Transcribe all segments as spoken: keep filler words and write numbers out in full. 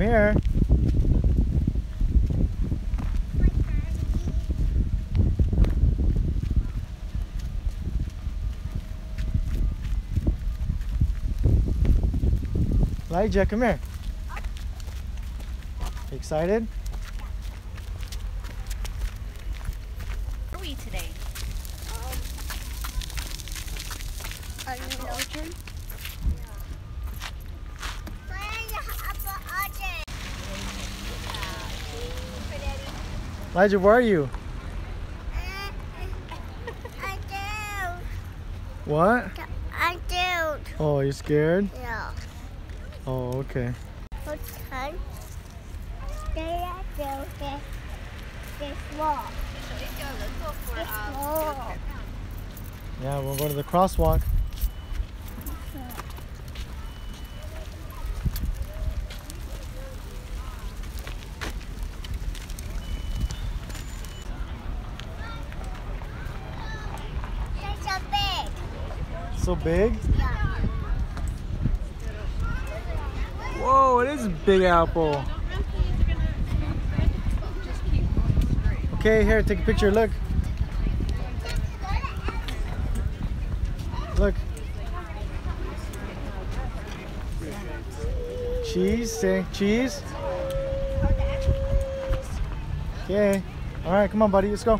here. Elijah, come here. You excited? Where are we today? Um, are you in the orchard? Elijah, where are you? I do. What? I do. Oh, you're scared? Yeah. Oh, okay. Okay. Stay at the this this wall. This wall. Yeah, we'll go to the crosswalk. It's so big. So big? Yeah. Whoa, it is a big apple. Okay, here, take a picture. Look. Look. Cheese, say cheese. Okay. All right, come on, buddy, let's go.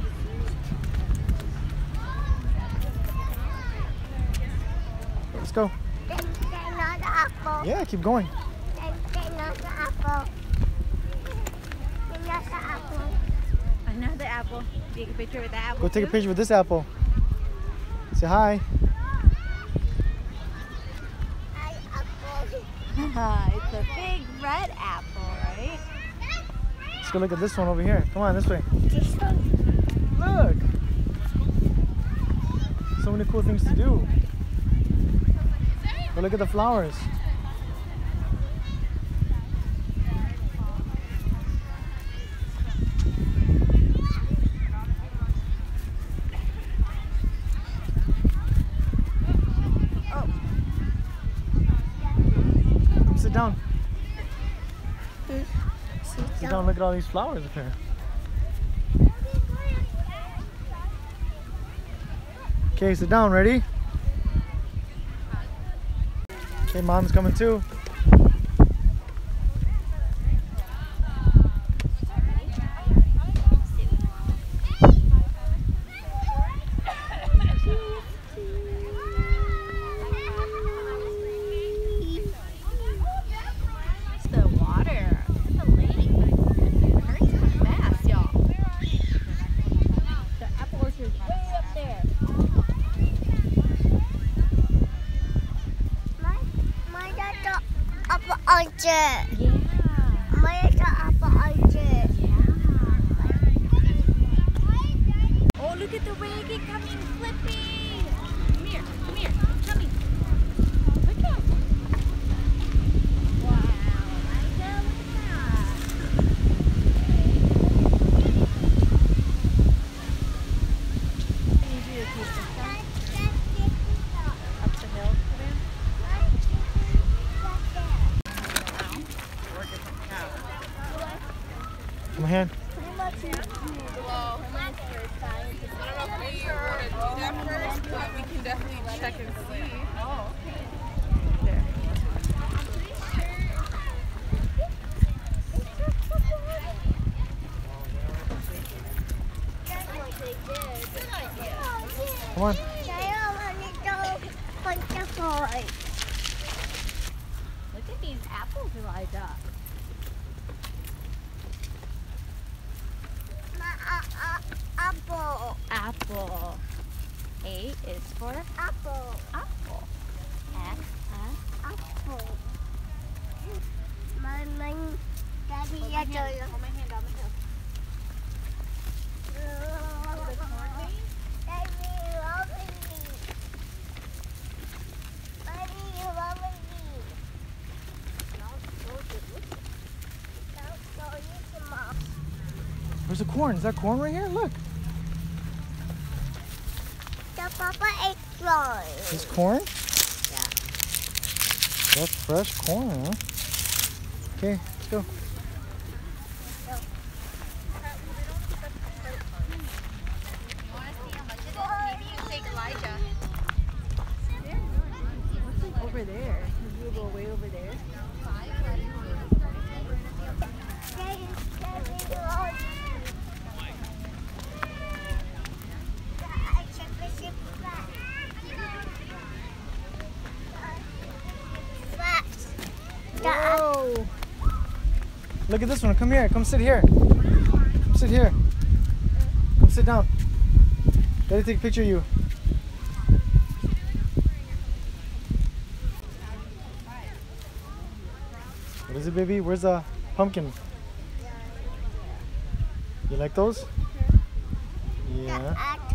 Let's go. There's another apple. Yeah, keep going. There's another apple. Another apple. Another apple. Take a picture with the apple. Go take a too? picture with this apple. Say hi. Hi, apple. It's a big red apple, right? Let's go look at this one over here. Come on, this way. This one. Look. So many cool things to do. Go look at the flowers. Oh. Sit down. Sit Sit down, look at all these flowers up here. Okay, sit down, ready? Okay, mom's coming too. It's the water. It's the lake. It hurts so fast, y'all. The apple orchard is way up there. My, my daughter apple orchard. Yeah. My daughter apple orchard. Oh, look at the wagon coming, flipping. Come here, come here, I'm coming. Look at it. Wow, Micah, look at that. I need you to take this down up the hill. Come on, hand. I don't know if we were to do that first, but we can definitely check and see. Oh, there. Come on. Look at these apples, Elijah. Apple. Apple. A is for Apple. apple. And uh, Apple. My my daddy hold my hand, hold my hand on the hill. Daddy, you loving me. Daddy, you loving me. Now show you some more. Where's the corn? Is that corn right here? Look. The papa ate corn. This corn? Yeah. That's fresh corn, huh? Okay, Let's go. Over there. You go way over there. Whoa! Look at this one. Come here. Come sit here. Come sit here. Come sit down. Daddy, take a picture of you. What is it, baby? Where's the pumpkin? You like those? Yeah.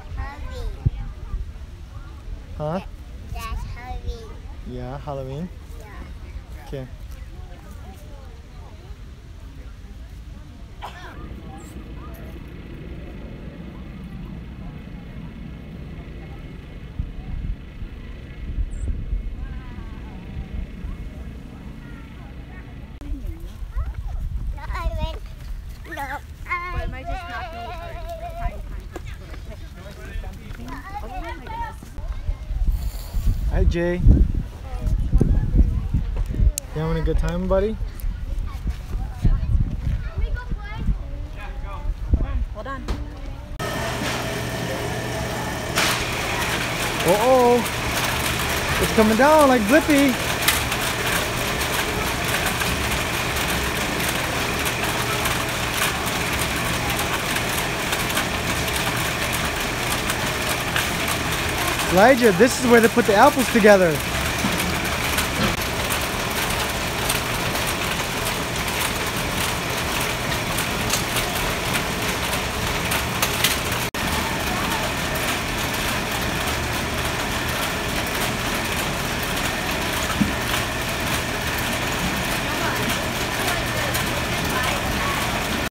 Huh? That's Halloween. Yeah, Halloween. Yeah. Okay. No, I went. No, I But it might just not be time time. Oh my goodness. Hi, Jay. You having a good time, buddy? Hold on. Uh oh, it's coming down like Blippi. Elijah, this is where they put the apples together.